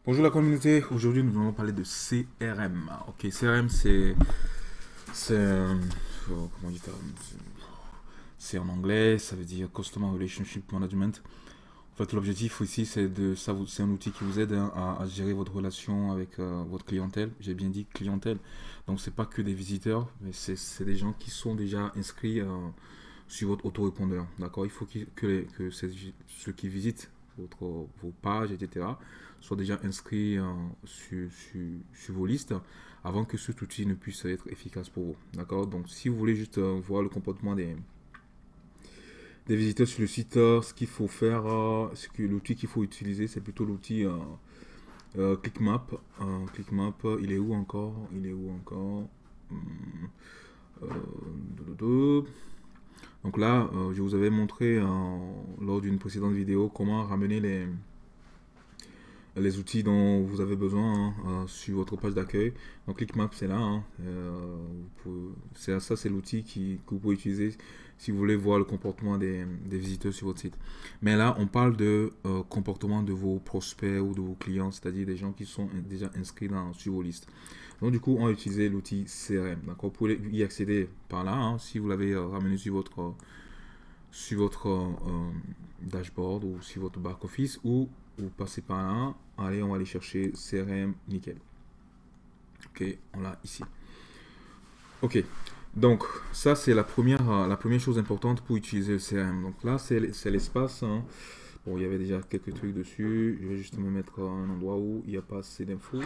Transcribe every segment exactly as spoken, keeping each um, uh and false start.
Bonjour la communauté, aujourd'hui nous allons parler de C R M. Ok, C R M c'est... C'est... euh, comment dire, c'est en anglais, ça veut dire Customer Relationship Management. En fait, l'objectif ici, c'est de ça, vous- c'est un outil qui vous aide hein, à, à gérer votre relation avec euh, votre clientèle. J'ai bien dit clientèle. Donc, c'est pas que des visiteurs, mais c'est c'est des gens qui sont déjà inscrits euh, sur votre autorépondeur. D'accord? Il faut qu'il- que, les- que ces- ceux qui visitent votre, vos pages, et cetera, soient déjà inscrits euh, sur, sur, sur vos listes avant que cet outil ne puisse être efficace pour vous. D'accord? Donc, si vous voulez juste euh, voir le comportement des des visiteurs sur le site, euh, ce qu'il faut faire, euh, ce que l'outil qu'il faut utiliser, c'est plutôt l'outil euh, euh, ClickMap. Euh, ClickMap, euh, il est où encore? Il est où encore? Hum, euh, dododo. Donc là, euh, je vous avais montré euh, lors d'une précédente vidéo comment ramener les, les outils dont vous avez besoin hein, euh, sur votre page d'accueil. Donc ClickMap, c'est là. Hein, euh, vous pouvez- c'est ça, c'est l'outil qui, que vous pouvez utiliser si vous voulez voir le comportement des, des visiteurs sur votre site. Mais là, on parle de euh, comportement de vos prospects ou de vos clients, c'est-à-dire des gens qui sont déjà inscrits dans, sur vos listes. Donc du coup, on va utiliser l'outil C R M. D'accord, vous pouvez y accéder par là, hein, si vous l'avez euh, ramené sur votre sur votre euh, dashboard ou sur votre back office, ou vous passez par là. Allez, on va aller chercher C R M, nickel. Ok, on l'a ici. Ok, donc ça c'est la première, euh, la première chose importante pour utiliser le C R M. Donc là c'est c'est l'espace. Hein. Bon, il y avait déjà quelques trucs dessus. Je vais juste me mettre à un endroit où il n'y a pas assez d'infos.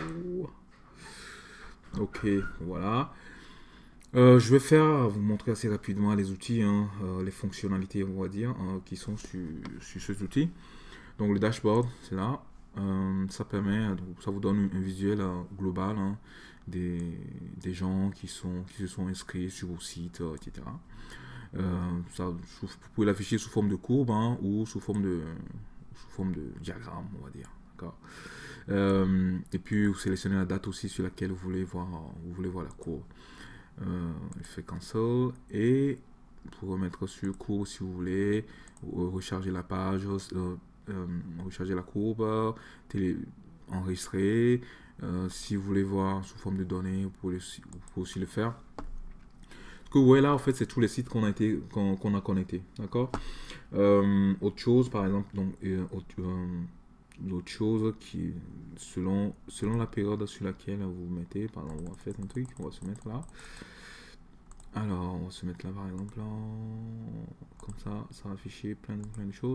Ok, voilà. Euh, je vais faire, vous montrer assez rapidement les outils, hein, euh, les fonctionnalités, on va dire, hein, qui sont sur, sur cet outil. Donc le dashboard, c'est là. Euh, ça permet, donc, ça vous donne un visuel euh, global hein, des, des gens qui, sont, qui se sont inscrits sur vos sites, euh, et cetera. Euh, ça, vous pouvez l'afficher sous forme de courbe hein, ou sous forme de, sous forme de diagramme, on va dire. D'accord. Euh, et puis vous sélectionnez la date aussi sur laquelle vous voulez voir, vous voulez voir la courbe. Euh, fait cancel et pour remettre sur courbe si vous voulez, recharger la page, euh, euh, recharger la courbe, télé, enregistrer. Euh, si vous voulez voir sous forme de données, vous pouvez, vous pouvez aussi le faire. Ce que vous voyez là, en fait, c'est tous les sites qu'on a, été, qu'on, qu'on a connectés. D'accord. Euh, autre chose, par exemple, donc, euh, autre, euh, autre chose qui, selon, selon la période sur laquelle vous vous mettez, par exemple, on va faire un truc, on va se mettre là. Alors, on va se mettre là par exemple, là, comme ça, ça va afficher plein de, plein de choses.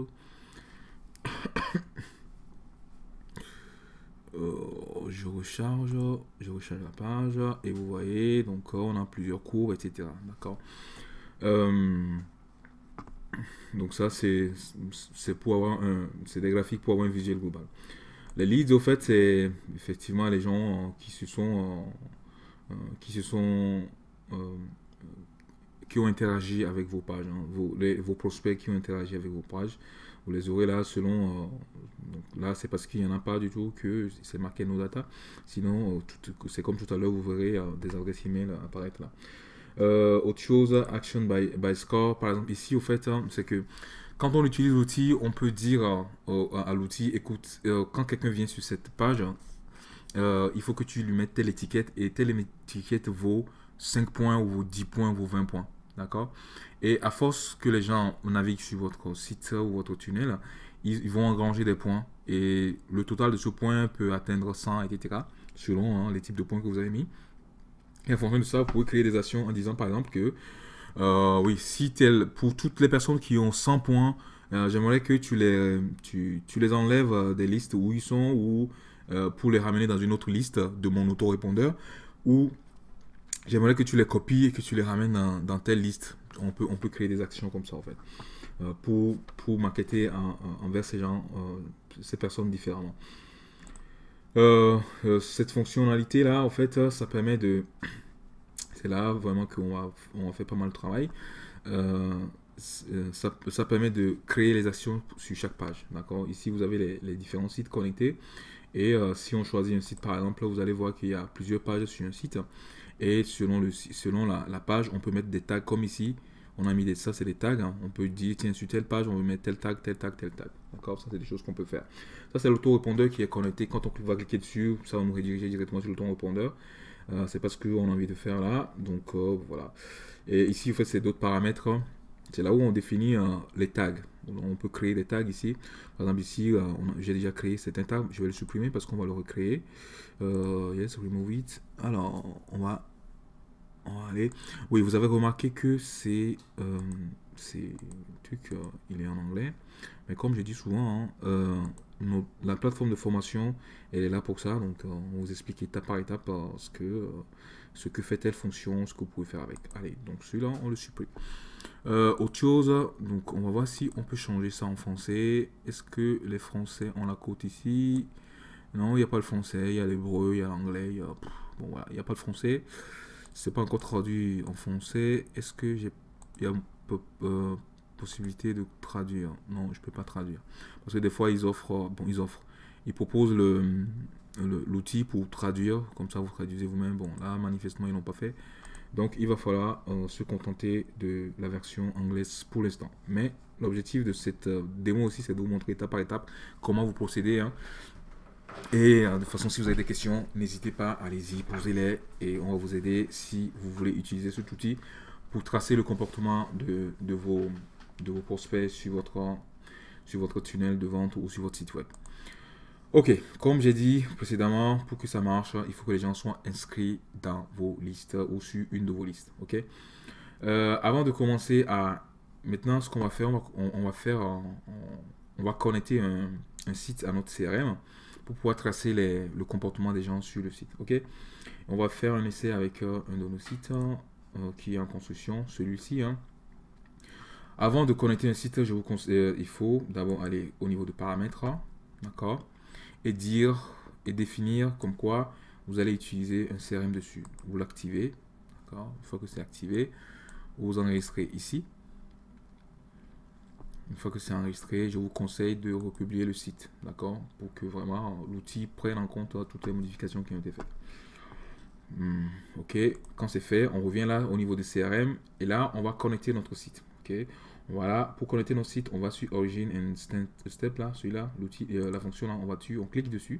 Euh, je recharge, je recharge la page et vous voyez, donc on a plusieurs courbes, et cetera. D'accord. Euh, donc ça, c'est c'est pour avoir un, c'est des graphiques pour avoir un visuel global. Les leads, au fait, c'est effectivement les gens qui se sont, euh, qui se sont euh, qui ont interagi avec vos pages, hein, vos, les, vos prospects qui ont interagi avec vos pages. Vous les aurez là selon. Euh, donc là, c'est parce qu'il n'y en a pas du tout que c'est marqué no data. Sinon, euh, c'est comme tout à l'heure, vous verrez euh, des adresses email apparaître là. Euh, autre chose, action by, by score. Par exemple, ici, au fait, hein, c'est que quand on utilise l'outil, on peut dire euh, à l'outil écoute, euh, quand quelqu'un vient sur cette page, euh, il faut que tu lui mettes telle étiquette et telle étiquette vaut cinq points ou vaut dix points ou vaut vingt points. D'accord. Et à force que les gens naviguent sur votre site ou votre tunnel, ils, ils vont engranger des points. Et le total de ce point peut atteindre cent, et cetera. Selon hein, les types de points que vous avez mis. Et en fonction de ça, vous pouvez créer des actions en disant par exemple que, euh, oui, si tel, pour toutes les personnes qui ont cent points, euh, j'aimerais que tu les, tu, tu les enlèves euh, des listes où ils sont ou euh, pour les ramener dans une autre liste de mon autorépondeur ou j'aimerais que tu les copies et que tu les ramènes dans, dans telle liste. On peut, on peut créer des actions comme ça en fait. Euh, pour, pour marketer en, en, envers ces gens, euh, ces personnes différemment. Euh, euh, cette fonctionnalité là, en fait, ça permet de. C'est là vraiment qu'on va, on va faire pas mal de travail. Euh, ça, ça permet de créer les actions sur chaque page. D'accord. Ici, vous avez les, les différents sites connectés. Et euh, si on choisit un site par exemple, vous allez voir qu'il y a plusieurs pages sur un site. Et selon, le, selon la, la page, on peut mettre des tags comme ici. on a mis des, ça c'est des tags, hein. On peut dire, tiens, sur telle page, on veut mettre tel tag, tel tag, tel tag. D'accord? Ça, c'est des choses qu'on peut faire. Ça, c'est l'autorépondeur qui est connecté. Quand on va cliquer dessus, ça va nous rediriger directement sur l'autorépondeur. Euh, c'est pas ce qu'on a envie de faire là. Donc, euh, voilà. Et ici, en fait, c'est d'autres paramètres. C'est là où on définit euh, les tags. On peut créer des tags ici. Par exemple, ici, euh, j'ai déjà créé cet tag. Je vais le supprimer parce qu'on va le recréer. Euh, yes, remove it. Alors, on va, on va aller. Oui, vous avez remarqué que c'est euh, c'est truc, euh, il est en anglais. Mais comme je dis souvent, hein, euh, nos, la plateforme de formation, elle est là pour ça. Donc, euh, on vous explique étape par étape euh, ce que euh, ce que fait telle fonction, ce que vous pouvez faire avec. Allez, donc celui-là, on le supprime. Euh, autre chose, donc on va voir si on peut changer ça en français. Est-ce que les Français ont la côte ici? Non, il n'y a pas le français, il y a l'hébreu, il y a l'anglais, il y a... Bon voilà, il n'y a pas le français. C'est pas encore traduit en français. Est-ce que j'ai... Il y a euh, possibilité de traduire? Non, je peux pas traduire. Parce que des fois, ils offrent... Bon, ils offrent. Ils proposent le l'outil pour traduire. Comme ça, vous traduisez vous-même. Bon, là, manifestement, ils l'ont pas fait. Donc, il va falloir euh, se contenter de la version anglaise pour l'instant. Mais l'objectif de cette euh, démo aussi, c'est de vous montrer étape par étape comment vous procédez. Hein. Et euh, de toute façon, si vous avez des questions, n'hésitez pas, allez-y, posez-les. Et on va vous aider si vous voulez utiliser cet outil pour tracer le comportement de, de, vos, de vos prospects sur votre, sur votre tunnel de vente ou sur votre site web. Ok, comme j'ai dit précédemment, pour que ça marche, il faut que les gens soient inscrits dans vos listes ou sur une de vos listes. Ok. Euh, avant de commencer à... Maintenant, ce qu'on va faire, on va, on, on va faire, on, on va connecter un, un site à notre C R M pour pouvoir tracer les, le comportement des gens sur le site. Ok. On va faire un essai avec euh, un de nos sites euh, qui est en construction, celui-ci. Hein. Avant de connecter un site, je vous conseille, euh, il faut d'abord aller au niveau de paramètres, d'accord, et dire et définir comme quoi vous allez utiliser un C R M dessus. Vous l'activez, d'accord. Une fois que c'est activé, vous enregistrez ici. Une fois que c'est enregistré, je vous conseille de republier le site, d'accord, pour que vraiment l'outil prenne en compte toutes les modifications qui ont été faites. Hmm, ok, quand c'est fait, on revient là au niveau des C R M et là on va connecter notre site. Ok, voilà, pour connecter notre site, on va sur Origin and Step là, celui-là, l'outil, euh, la fonction là, on va dessus, on clique dessus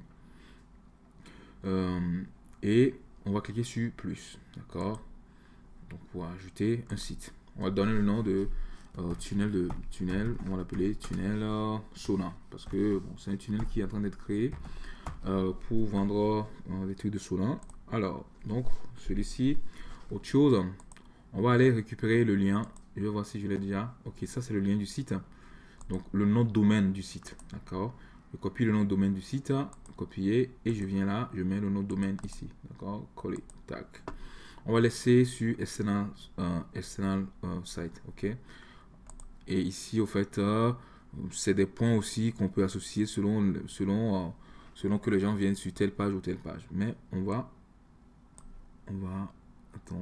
euh, et on va cliquer sur plus, d'accord. Donc pour ajouter un site, on va donner le nom de euh, tunnel de tunnel, on va l'appeler tunnel euh, sauna parce que bon, c'est un tunnel qui est en train d'être créé euh, pour vendre euh, des trucs de sauna. Alors, donc, celui-ci, autre chose, on va aller récupérer le lien. Je vais voir si je l'ai déjà. Ok, ça c'est le lien du site. Donc, le nom de domaine du site. D'accord. Je copie le nom de domaine du site, copier, et je viens là, je mets le nom de domaine ici. D'accord, coller, tac. On va laisser sur external, euh, external euh, site. Ok. Et ici, au fait, euh, c'est des points aussi qu'on peut associer selon, selon, euh, selon que les gens viennent sur telle page ou telle page. Mais on va On va, attends,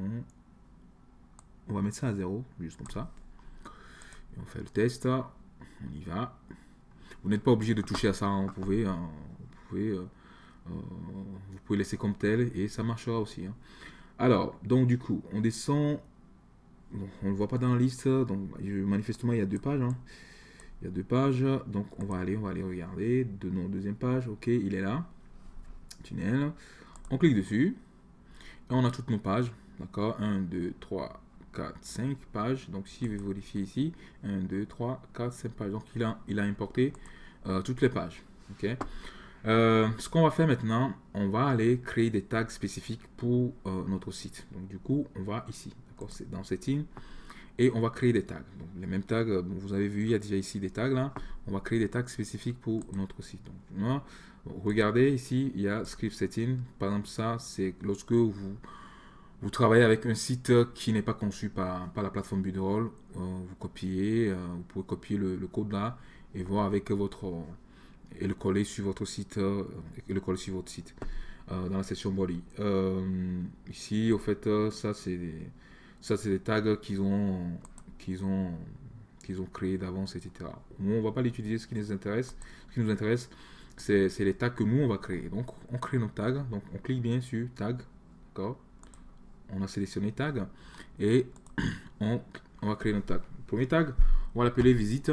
on va mettre ça à zéro, juste comme ça. Et on fait le test, on y va. Vous n'êtes pas obligé de toucher à ça, hein. Vous pouvez, hein, vous pouvez, euh, euh, vous pouvez laisser comme tel et ça marchera aussi. Hein. Alors, donc du coup, on descend, bon, on ne le voit pas dans la liste, donc manifestement il y a deux pages. Hein. Il y a deux pages, donc on va aller, on va aller regarder, de nos deuxième page, ok, il est là, tunnel, on clique dessus. Et on a toutes nos pages, d'accord, un, deux, trois, quatre, cinq pages. Donc si vous vérifiez ici, un, deux, trois, quatre, cinq pages. Donc il a, il a importé euh, toutes les pages. Ok. Euh, ce qu'on va faire maintenant, on va aller créer des tags spécifiques pour euh, notre site. Donc du coup, on va ici, d'accord, c'est dans Settings, et on va créer des tags. Donc les mêmes tags, euh, vous avez vu, il y a déjà ici des tags là. On va créer des tags spécifiques pour notre site. Donc moi, regardez ici, il y a Script Setting. Par exemple, ça, c'est lorsque vous, vous travaillez avec un site qui n'est pas conçu par, par la plateforme Builderall. Euh, vous copiez, euh, vous pouvez copier le, le code là et voir avec votre et le coller sur votre site euh, et le coller sur votre site euh, dans la section body. Euh, ici, au fait, euh, ça c'est des, ça c'est des tags qu'ils ont qu'ils ont qu'ils ont créé d'avance, et cetera. Nous, on va pas l'utiliser. Ce qui nous intéresse, ce qui nous intéresse, c'est les tags que nous on va créer. Donc on crée nos tags, donc on clique bien sur tag, d'accord, on a sélectionné tag et on, on va créer notre tag. Le premier tag, on va l'appeler visite.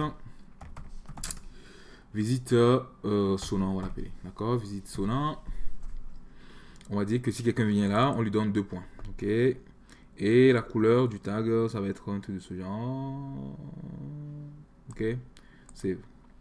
Visite euh, sonnant, on va l'appeler. D'accord? Visite sonnant. On va dire que si quelqu'un vient là, on lui donne deux points. Ok? Et la couleur du tag, ça va être un truc de ce genre. Ok? Save.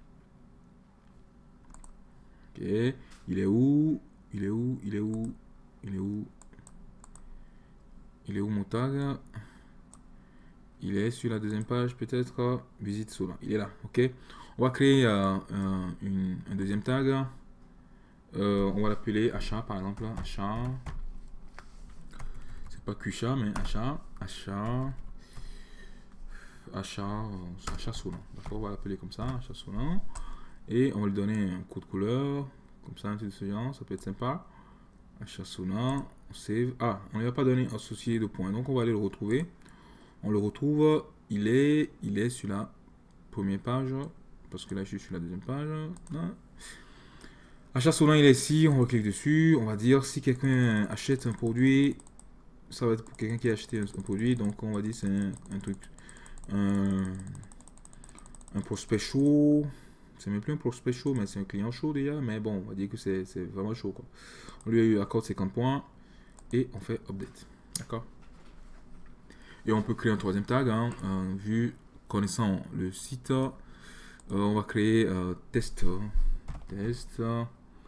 Ok. Il est où? Il est où? Il est où? Il est où? Il est où mon tag? Il est sur la deuxième page, peut-être. Visite sonnant. Il est là. Ok? On va créer euh, un, une, un deuxième tag. Euh, on va l'appeler achat, par exemple. Achat. C'est pas Qcha, mais achat. Achat. Achat. Euh, achat sonnant. D'accord? On va l'appeler comme ça. Achat sonnant. Et on va lui donner un code couleur. Comme ça, un truc de ce genre. Ça peut être sympa. Achat sonnant. On save. Ah, on ne lui a pas donné associé de points. Donc, on va aller le retrouver. On le retrouve. Il est, il est sur la première page. Parce que là, je suis sur la deuxième page. Non. Achat sonnant, il est ici. On clique dessus. On va dire si quelqu'un achète un produit, ça va être pour quelqu'un qui a acheté un, un produit. Donc, on va dire c'est un, un truc, un, un prospect chaud. C'est même plus un prospect chaud, mais c'est un client chaud déjà. Mais bon, on va dire que c'est vraiment chaud, quoi. On lui accorde cinquante points et on fait update. D'accord? Et on peut créer un troisième tag. Hein, euh, vu connaissant le site. Euh, on va créer euh, test, test, euh,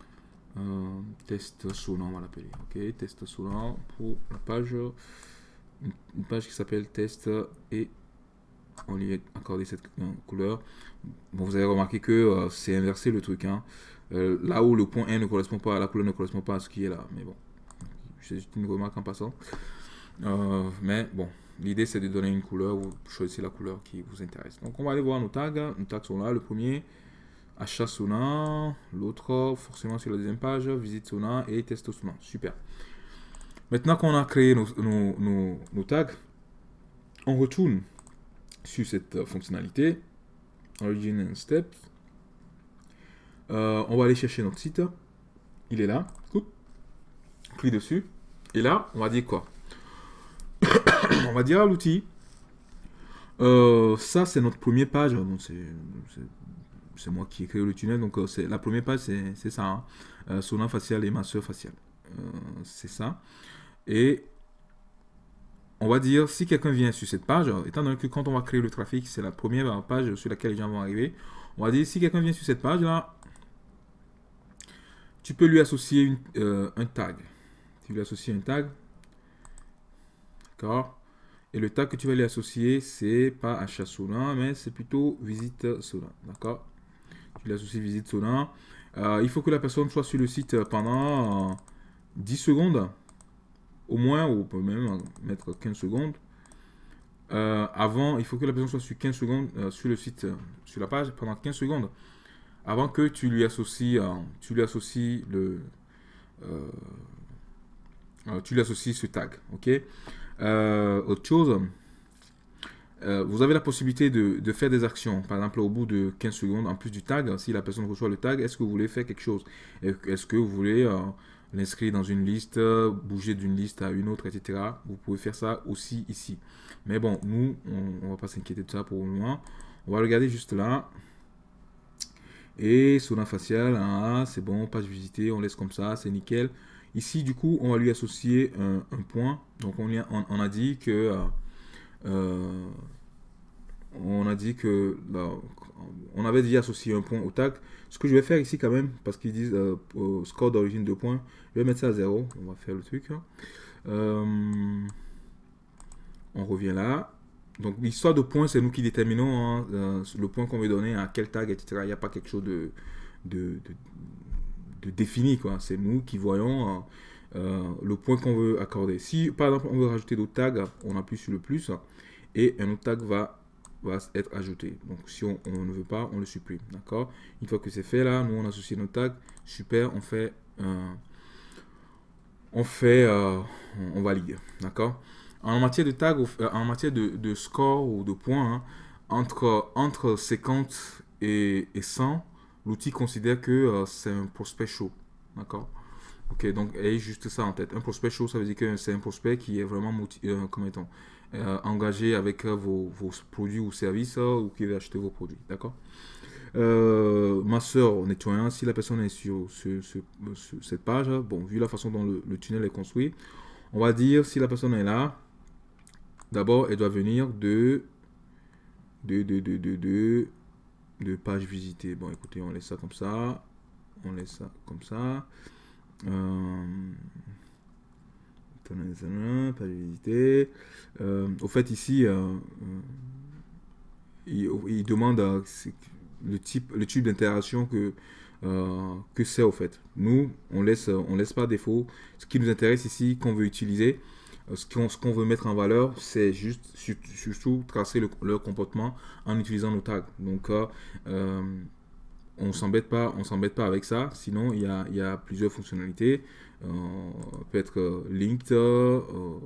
test sonnant, on va l'appeler. Ok, test sonnant pour la page, une, une page qui s'appelle test et on lui a accordé cette euh, couleur. Bon, vous avez remarqué que euh, c'est inversé le truc. Hein. Euh, là où le point un ne correspond pas, la couleur ne correspond pas à ce qui est là. Mais bon, c'est juste une remarque en passant. Euh, mais bon. L'idée, c'est de donner une couleur, vous choisissez la couleur qui vous intéresse. Donc, on va aller voir nos tags. Nos tags sont là. Le premier, achat sonnant. L'autre, forcément sur la deuxième page, visite sonnant et test sonnant. Super. Maintenant qu'on a créé nos, nos, nos, nos tags, on retourne sur cette fonctionnalité. Origin and Steps. Euh, on va aller chercher notre site. Il est là. On clique dessus. Et là, on va dire quoi? On va dire à l'outil, euh, ça c'est notre première page, c'est moi qui ai créé le tunnel, donc euh, la première page c'est ça, hein. euh, sonnant facial et masseur facial, euh, c'est ça. Et on va dire, si quelqu'un vient sur cette page, étant donné que quand on va créer le trafic, c'est la première page sur laquelle les gens vont arriver, on va dire, si quelqu'un vient sur cette page là, tu peux lui associer une, euh, un tag, tu lui associes un tag, d'accord. Et le tag que tu vas lui associer, c'est pas achat sonnant, mais c'est plutôt visite sonnant. D'accord? Tu lui associes visite sonnant. Euh, il faut que la personne soit sur le site pendant euh, dix secondes, au moins, ou on peut même mettre quinze secondes. Euh, avant, il faut que la personne soit sur quinze secondes euh, sur le site, euh, sur la page, pendant quinze secondes, avant que tu lui associes, euh, tu lui associes le, euh, euh, tu lui associes ce tag. Ok? Euh, autre chose, euh, vous avez la possibilité de, de faire des actions. Par exemple, au bout de quinze secondes, en plus du tag, si la personne reçoit le tag, est-ce que vous voulez faire quelque chose? Est-ce que vous voulez euh, l'inscrire dans une liste, bouger d'une liste à une autre, et cetera. Vous pouvez faire ça aussi ici. Mais bon, nous, on ne va pas s'inquiéter de ça pour le moment. On va regarder juste là. Et sonnant facial, ah, c'est bon, page visitée, on laisse comme ça, c'est nickel. Ici, du coup, on va lui associer un, un point. Donc, on, on, on a dit que... Euh, euh, on a dit que... Là, on avait déjà associé un point au tag. Ce que je vais faire ici quand même, parce qu'ils disent euh, score d'origine deux points, je vais mettre ça à zéro. On va faire le truc. Hein. Euh, on revient là. Donc, l'histoire de points, c'est nous qui déterminons hein, euh, le point qu'on veut donner à quel tag, et cetera. Il n'y a pas quelque chose de... de, de de défini, quoi. C'est nous qui voyons euh, euh, le point qu'on veut accorder. Si par exemple on veut rajouter d'autres tags, on appuie sur le plus et un autre tag va, va être ajouté. Donc si on, on ne veut pas, on le supprime. D'accord? Une fois que c'est fait là, nous on associe nos tags. Super, on fait euh, on fait euh, on valide. D'accord? En matière de tag, en matière de, de score ou de points, hein, entre, entre cinquante et, et cent, l'outil considère que euh, c'est un prospect chaud. D'accord? Ok, donc ayez juste ça en tête. Un prospect chaud, ça veut dire que c'est un prospect qui est vraiment euh, comment est-on, euh, engagé avec euh, vos, vos produits ou services euh, ou qui veut acheter vos produits. D'accord. Euh, ma soeur, en nettoyant, si la personne est sur ce, ce, ce- cette page, bon, vu la façon dont le, le tunnel est construit, on va dire si la personne est là, d'abord elle doit venir de de, de, de, de, de, de page visitée. Bon, écoutez, on laisse ça comme ça, on laisse ça comme ça. Euh, page visitée. Euh, au fait, ici, euh, euh, il, il demande euh, c'est le type, le type d'interaction que euh, que c'est au fait. Nous, on laisse, on laisse par défaut. Ce qui nous intéresse ici, qu'on veut utiliser, euh, ce qu'on ce qu'on veut mettre en valeur, c'est juste sur- surtout tracer le- leur comportement en utilisant nos tags. Donc, euh, euh, on s'embête pas, on s'embête pas avec ça. Sinon, il y a, il y a plusieurs fonctionnalités. Euh, peut être euh, linked. euh,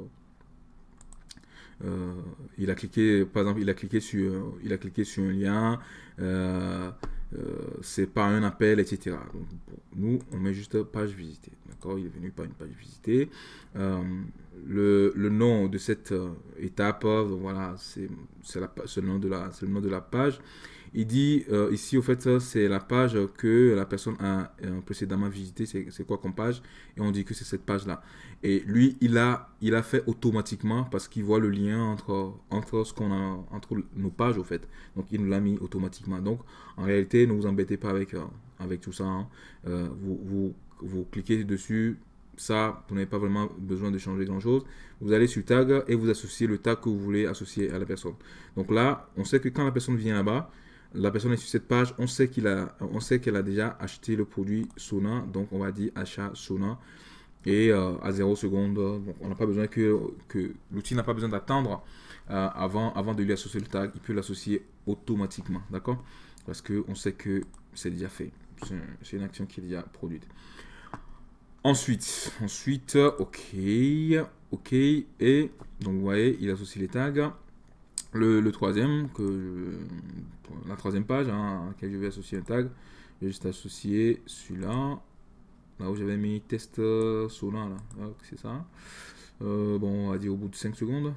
euh, il a cliqué, par exemple, il a cliqué sur, il a cliqué sur un lien. Euh, euh, c'est pas un appel, et cetera. Donc, bon, nous, on met juste page visitée. D'accord, il est venu par une page visitée. Euh, le, le nom de cette euh, étape, donc voilà, c'est c'est la- c'est le nom de la, c'est le nom de la page. Il dit euh, ici, au fait, c'est la page que la personne a euh, précédemment visitée. C'est c'est quoi comme page? Et on dit que c'est cette page-là. Et lui, il a, il a fait automatiquement parce qu'il voit le lien entre, entre, ce qu'on a, entre nos pages, au fait. Donc, il nous l'a mis automatiquement. Donc, en réalité, ne vous embêtez pas avec, euh, avec tout ça. Hein. Euh, vous, vous, vous cliquez dessus. Ça, vous n'avez pas vraiment besoin de changer grand-chose. Vous allez sur tag et vous associez le tag que vous voulez associer à la personne. Donc là, on sait que quand la personne vient là-bas, la personne est sur cette page, on sait qu'il a, on sait qu'elle a déjà acheté le produit Sona, donc on va dire achat Sona et euh, à zéro seconde, donc on n'a pas besoin que, que l'outil n'a pas besoin d'attendre euh, avant, avant de lui associer le tag, il peut l'associer automatiquement, d'accord? Parce que on sait que c'est déjà fait, c'est une action qui est déjà produite. Ensuite, ensuite, ok, ok, et donc vous voyez, il associe les tags. Le, le troisième, que je- la troisième page hein, à laquelle je vais associer un tag, je vais juste associer celui-là, là où j'avais mis test euh, Sona, là, là c'est ça. Euh, bon, on va dire au bout de cinq secondes.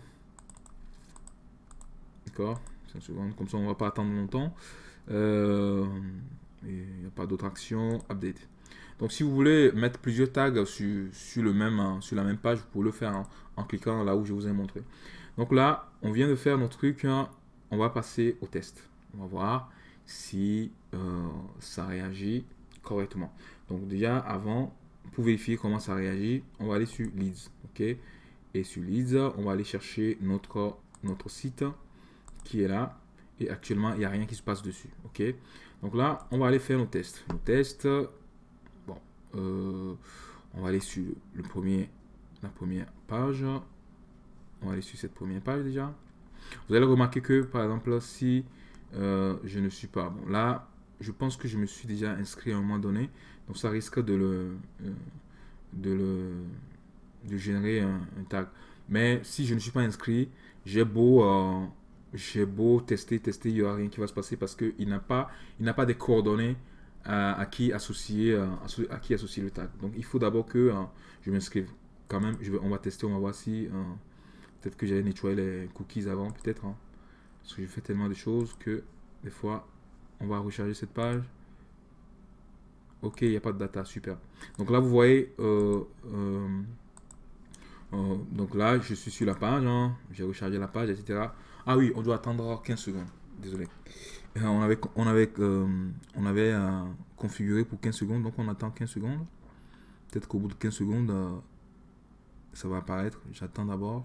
D'accord, cinq secondes, comme ça on va pas attendre longtemps. Euh, Il n'y a pas d'autre action, update. Donc si vous voulez mettre plusieurs tags sur, sur, le même, hein, sur la même page, vous pouvez le faire en, en cliquant là où je vous ai montré. Donc là, on vient de faire notre truc, hein, on va passer au test. On va voir si euh, ça réagit correctement. Donc déjà, avant, pour vérifier comment ça réagit, on va aller sur Leads. Ok. Et sur Leads, on va aller chercher notre, notre site qui est là. Et actuellement, il n'y a rien qui se passe dessus. Ok. Donc là, on va aller faire nos tests. Nos tests, bon, euh, on va aller sur le premier, la première page. On va aller sur cette première page déjà. Vous allez remarquer que, par exemple, si euh, je ne suis pas... Bon, là, je pense que je me suis déjà inscrit à un moment donné. Donc, ça risque de le... euh, de le... de générer un, un tag. Mais si je ne suis pas inscrit, j'ai beau... euh, j'ai beau tester, tester, il n'y aura rien qui va se passer parce qu'il n'a pas, il n'a pas des coordonnées à, à qui associer, à, à qui associer le tag. Donc, il faut d'abord que euh, je m'inscrive. Quand même, je vais, on va tester, on va voir si... euh, peut-être que j'avais nettoyé les cookies avant, peut-être. Hein. Parce que j'ai fait tellement de choses que des fois, on va recharger cette page. Ok, il n'y a pas de data, super. Donc là, vous voyez, euh, euh, euh, donc là, je suis sur la page. Hein. J'ai rechargé la page, et cetera. Ah oui, on doit attendre quinze secondes. Désolé. Euh, on avait, on avait, euh, on avait euh, configuré pour quinze secondes, donc on attend quinze secondes. Peut-être qu'au bout de quinze secondes, euh, ça va apparaître. J'attends d'abord.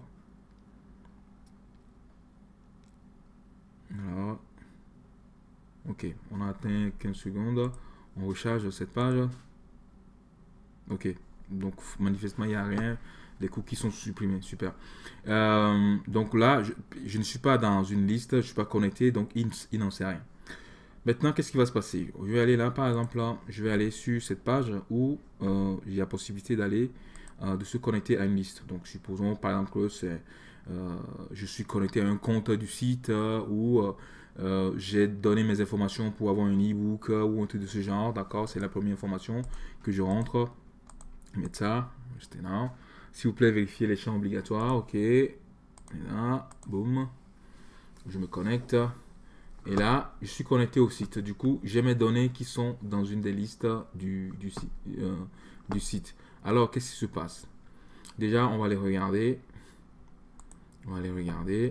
Voilà. Ok, on a atteint quinze secondes. On recharge cette page. Ok, donc manifestement il n'y a rien. Les cookies sont supprimés, super. Euh, donc là, je, je ne suis pas dans une liste, je ne suis pas connecté, donc il, il n'en sait rien. Maintenant, qu'est-ce qui va se passer? Je vais aller là, par exemple, là, je vais aller sur cette page où euh, il y a possibilité d'aller, euh, de se connecter à une liste. Donc, supposons par exemple que c'est, euh, je suis connecté à un compte du site euh, où euh, euh, j'ai donné mes informations pour avoir un e-book euh, ou un truc de ce genre. D'accord, c'est la première information que je rentre. Mettre ça, c'était là. S'il vous plaît, vérifiez les champs obligatoires. Ok. Et là, boum. Je me connecte. Et là, je suis connecté au site. Du coup, j'ai mes données qui sont dans une des listes du, du, euh, du site. Alors, qu'est-ce qui se passe? Déjà, on va les regarder. On va les regarder.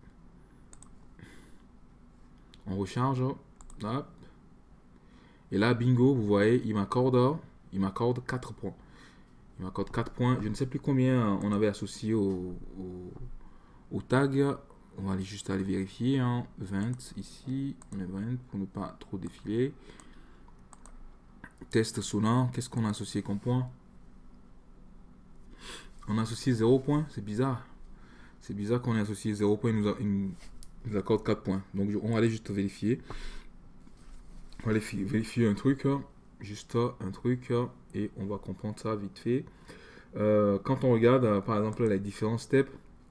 On recharge. Hop. Et là, bingo, vous voyez, il m'accorde, il m'accorde quatre points. Il m'accorde quatre points. Je ne sais plus combien on avait associé au, au, au tag. On va aller juste aller vérifier. Hein. vingt ici. vingt pour ne pas trop défiler. Test sonore. Qu'est-ce qu'on a associé comme point? On a associé zéro point. C'est bizarre. C'est bizarre qu'on ait associé zéro point. Il nous, a, il nous accorde quatre points. Donc on va aller juste vérifier. On va aller vérifier un truc. Juste un truc. Et on va comprendre ça vite fait. Euh, quand on regarde, euh, par exemple, les différents steps,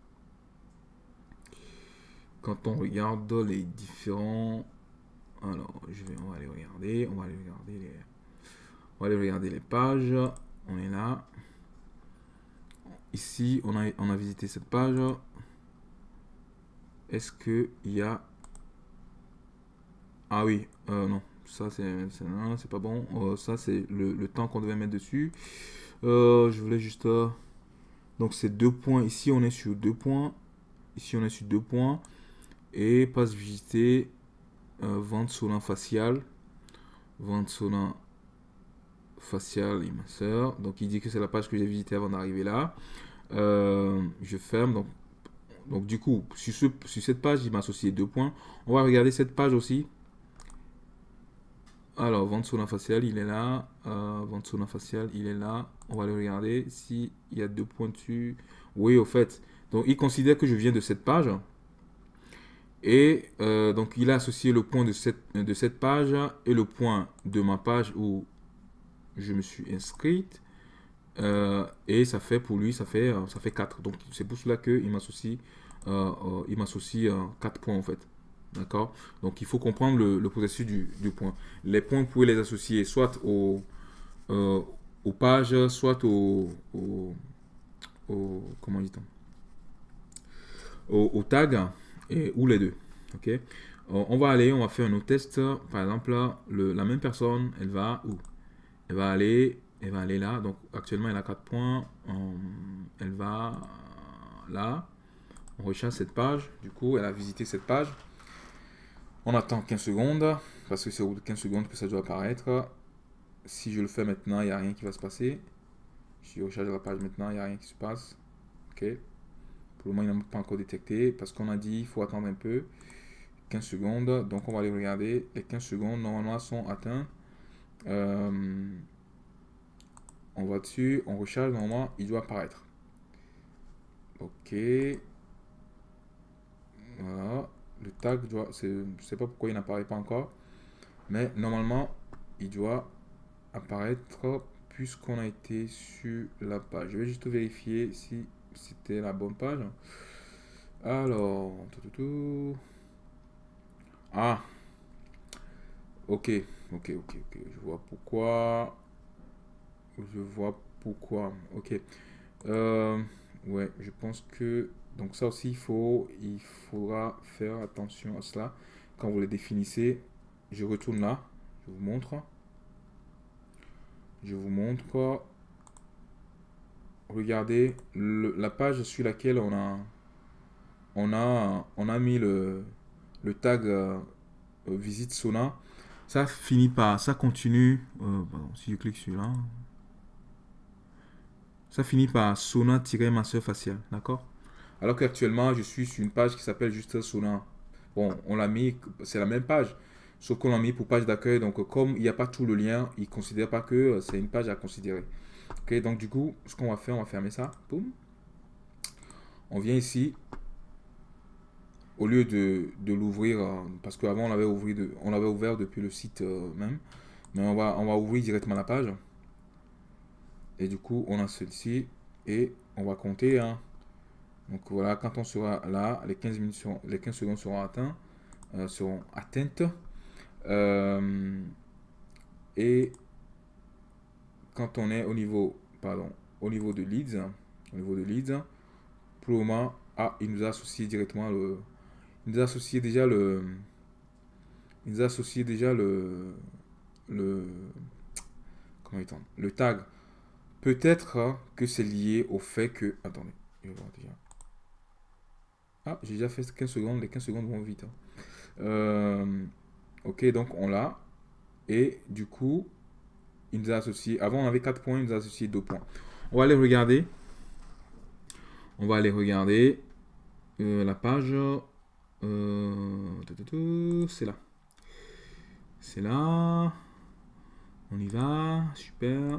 quand on regarde les différents, alors, je vais, on va aller regarder, on va aller regarder les, on va aller regarder les pages. On est là. Ici, on a, on a visité cette page. Est-ce que il y a, ah oui, euh, non, ça c'est, c'est pas bon. Euh, ça c'est le, le temps qu'on devait mettre dessus. Euh, je voulais juste, euh, donc c'est deux points. Ici, on est sur deux points. Ici, on est sur deux points. Et passe visiter, euh, vente Solin facial. Vente Solin facial et ma soeur. Donc, il dit que c'est la page que j'ai visitée avant d'arriver là. Euh, je ferme. Donc, donc du coup, sur, ce, sur cette page, il m'a associé deux points. On va regarder cette page aussi. Alors, vente Solin facial, il est là. Euh, vente Solin facial, il est là. On va le regarder. S'il y a deux points dessus. Oui, au fait. Donc, il considère que je viens de cette page. Et euh, donc, il a associé le point de cette, de cette page et le point de ma page où je me suis inscrite. Euh, et ça fait pour lui, ça fait, ça fait quatre. Donc, c'est pour cela qu'il m'associe euh, euh, il m'associe euh, quatre points en fait. D'accord? Donc, il faut comprendre le, le processus du, du point. Les points, vous pouvez les associer soit au, euh, aux pages, soit au, au, au comment dit-on? Au, au tag, et, ou les deux. Ok, on va aller, on va faire un autre test. Par exemple, le, la même personne, elle va où? Elle va aller, elle va aller là. Donc actuellement, elle a quatre points. Um, elle va là. On recherche cette page. Du coup, elle a visité cette page. On attend quinze secondes parce que c'est au bout de quinze secondes que ça doit apparaître. Si je le fais maintenant, il n'y a rien qui va se passer. Si je recharge la page maintenant, il n'y a rien qui se passe. Ok. Pour le moment, il n'a pas encore détecté parce qu'on a dit il faut attendre un peu. quinze secondes, donc on va aller regarder. Les quinze secondes normalement sont atteints. Euh, on va dessus, on recharge, normalement il doit apparaître. Ok. Voilà. Le tag doit, je ne sais pas pourquoi il n'apparaît pas encore, mais normalement il doit apparaître puisqu'on a été sur la page. Je vais juste vérifier si c'était la bonne page. Alors, tout, tout, tout. Ah, ok, ok, ok, ok. Je vois pourquoi. Je vois pourquoi. Ok. Euh, ouais, je pense que. Donc, ça aussi, il faut, il faudra faire attention à cela. Quand vous les définissez, je retourne là. Je vous montre. Je vous montre. Regardez le, la page sur laquelle on a, on a, on a mis le, le tag euh, visite Sona. Ça finit par, ça continue. Euh, pardon, si je clique sur là, ça finit par Sona-masseur facial, d'accord? Alors qu'actuellement, je suis sur une page qui s'appelle juste Sona. Bon, on l'a mis, c'est la même page, sauf qu'on l'a mis pour page d'accueil. Donc, comme il n'y a pas tout le lien, il ne considère pas que c'est une page à considérer. Ok, donc du coup, ce qu'on va faire, on va fermer ça. Boum. On vient ici. Au lieu de, de l'ouvrir, euh, parce qu'avant on l'avait ouvert, de, on l'avait ouvert depuis le site euh, même, mais on va, on va ouvrir directement la page. Et du coup, on a celle-ci et on va compter. Hein. Donc voilà, quand on sera là, les quinze minutes seront, les quinze secondes seront atteintes, euh, seront atteintes. Euh, et quand on est au niveau, pardon, au niveau de leads, au niveau de leads, pour le moment, Ah, il nous a associé directement le... Il nous a associé déjà le... Il nous a associé déjà le... Le... Comment il Le tag. Peut-être hein, que c'est lié au fait que... Attendez, je vais voir déjà. Ah, j'ai déjà fait quinze secondes. Les quinze secondes vont vite. Hein. Euh, ok, donc on l'a. Et du coup, il nous a associé... Avant, on avait quatre points, il nous a associé deux points. On va aller regarder. On va aller regarder euh, la page. Euh, c'est là. C'est là. On y va. Super.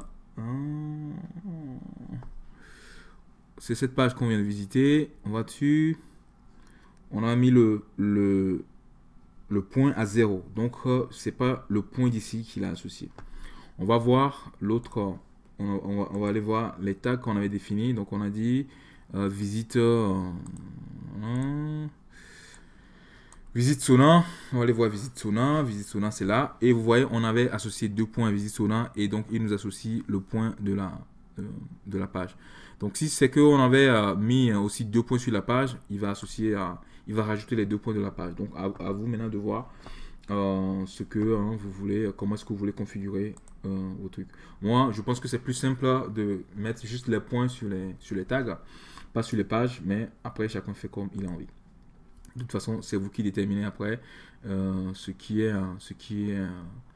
C'est cette page qu'on vient de visiter. On va dessus. On a mis le, le, le point à zéro. Donc, euh, c'est pas le point d'ici qu'il a associé. On va voir l'autre. On, on, va, on va aller voir les tags qu'on avait définis. Donc, on a dit euh, visite. Euh, euh, Visite Sona, on va aller voir Visite Sona. Visite Sona, c'est là. Et vous voyez, on avait associé deux points à Visite Sona. Et donc, il nous associe le point de la, de, de la page. Donc, si c'est qu'on avait euh, mis aussi deux points sur la page, il va associer à, il va rajouter les deux points de la page. Donc, à, à vous maintenant de voir euh, ce que hein, vous voulez, comment est-ce que vous voulez configurer euh, vos trucs. Moi, je pense que c'est plus simple de mettre juste les points sur les, sur les tags, pas sur les pages, mais après, chacun fait comme il a envie. De toute façon, c'est vous qui déterminez après euh, ce qui est, ce qui est, euh,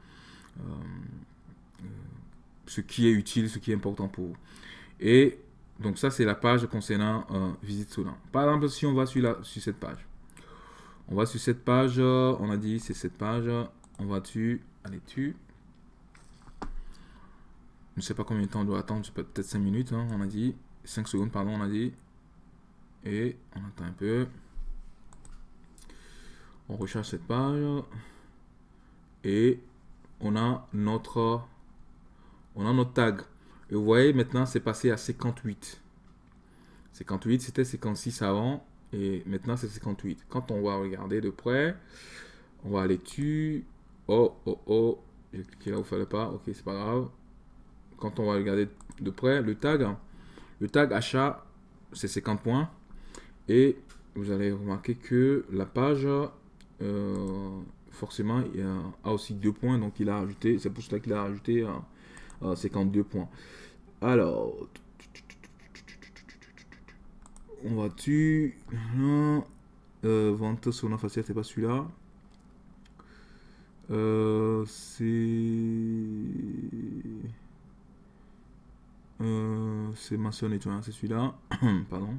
euh, ce qui est utile, ce qui est important pour vous. Et donc ça, c'est la page concernant euh, Visite Sona. Par exemple, si on va sur, la, sur cette page, on va sur cette page, on a dit c'est cette page, on va dessus, allez dessus. Je ne sais pas combien de temps on doit attendre, peut-être cinq minutes, hein, on a dit, cinq secondes, pardon, on a dit. Et on attend un peu. On recharge cette page et on a notre on a notre tag. Et vous voyez maintenant c'est passé à cinquante-huit. cinquante-huit c'était cinquante-six avant et maintenant c'est cinquante-huit. Quand on va regarder de près, on va aller dessus. Oh oh oh, j'ai cliqué là où il fallait pas. Ok, c'est pas grave. Quand on va regarder de près le tag, le tag achat c'est cinquante points et vous allez remarquer que la page Euh, forcément il a, a aussi deux points, donc il a rajouté, c'est pour cela qu'il a rajouté euh, euh, cinquante-deux points. Alors on va dessus, euh, vente sur la faciale, c'est pas celui-là, euh, c'est euh, c'est mentionné, c'est celui-là. Pardon.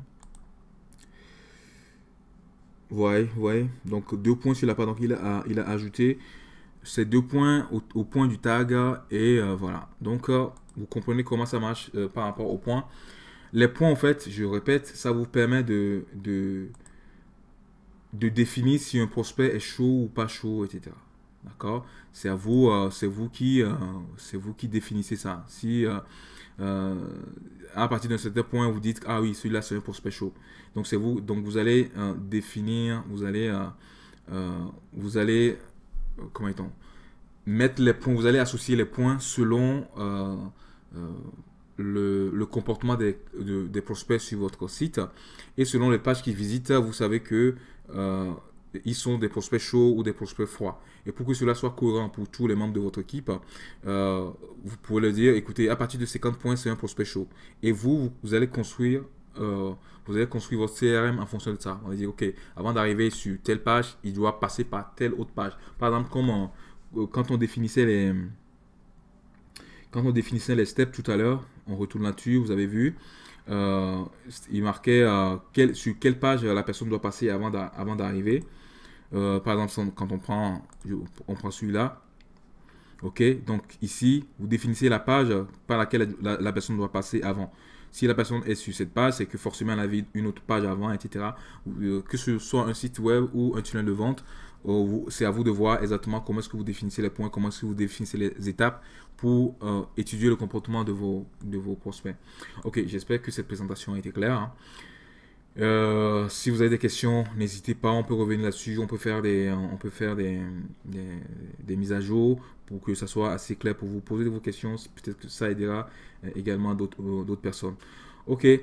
Ouais, ouais. Donc deux points sur la page. Donc il a, il a ajouté ces deux points au, au point du tag et euh, voilà. Donc euh, vous comprenez comment ça marche euh, par rapport aux points. Les points en fait, je répète, ça vous permet de de, de définir si un prospect est chaud ou pas chaud, et cetera. D'accord? C'est à vous, euh, c'est vous qui, euh, c'est vous qui définissez ça. Si euh, euh, à partir d'un certain point vous dites ah oui celui-là c'est un prospect chaud, donc c'est vous, donc vous allez euh, définir, vous allez, euh, euh, vous allez, euh, comment est-on, mettre les points, vous allez associer les points selon euh, euh, le, le comportement des, de, des prospects sur votre site et selon les pages qu'ils visitent, vous savez que euh, ils sont des prospects chauds ou des prospects froids. Et pour que cela soit cohérent pour tous les membres de votre équipe, euh, vous pouvez leur dire, écoutez, à partir de cinquante points, c'est un prospect chaud. Et vous, vous allez construire, euh, vous allez construire votre C R M en fonction de ça. On va dire, ok, avant d'arriver sur telle page, il doit passer par telle autre page. Par exemple, comme on, quand on définissait les, quand on définissait les steps tout à l'heure, on retourne là-dessus, vous avez vu. Euh, il marquait euh, quel, sur quelle page la personne doit passer avant d'arriver. Euh, par exemple, quand on prend, on prend celui-là, ok. Donc ici, vous définissez la page par laquelle la, la, la personne doit passer avant. Si la personne est sur cette page, c'est que forcément elle avait une autre page avant, et cetera. Euh, que ce soit un site web ou un tunnel de vente, euh, c'est à vous de voir exactement comment est-ce que vous définissez les points, comment est-ce que vous définissez les étapes pour euh, étudier le comportement de vos, de vos prospects. Ok, j'espère que cette présentation a été claire. Hein. Euh, si vous avez des questions, n'hésitez pas, on peut revenir là-dessus, on peut faire des, on peut faire des, des, des mises à jour pour que ça soit assez clair pour vous. Poser vos questions, peut-être que ça aidera également d'autres d'autres personnes. Ok,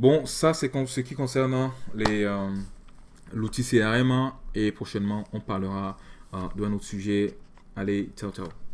Bon, ça c'est con- ce qui concerne les, euh, l'outil C R M, hein, et prochainement on parlera euh, d'un autre sujet. Allez, ciao ciao.